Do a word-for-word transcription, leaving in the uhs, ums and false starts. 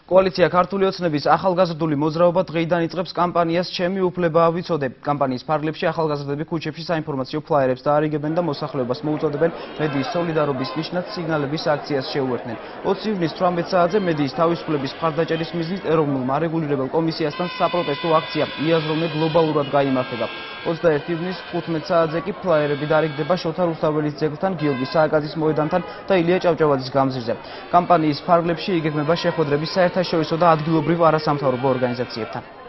კოალიცია ქართული ოცნების ახალგაზრდული მოძრაობა დღეიდან იწყებს კამპანიას ჩემი უფლებაა ვიცოდე. კამპანიის ფარგლებში ახალგაზრდები ქუჩებში საინფორმაციო ფლაიერებს დაარიგებენ და მოსახლეობას მოუწოდებენ მედიის სოლიდარობის ნიშნად სიგნალების აქციას შეუერთდნენ. ოცი ივნის თვრამეტ საათზე მედიის თავისუფლების მხარდაჭერის მიზნით ეროვნულ მარეგულირებელ კომისიასთან საპროტესტო აქცია იაზროვნე გლობალურად გაიმართება. ოცდაერთი ივნის ხუთმეტ საათზე კი ფლაიერები დაარიგდება შოთა რუსთაველის ძეგლთან, გიორგი სააკაძის მოედანთან და ილია ჭავჭავაძის გამზირზე. კამპანიის ფარგლებში იგეგმება შეხვედრები საერთაშორისო და ადგილობრივ არასამთავრობო ორგანიზაციებთან.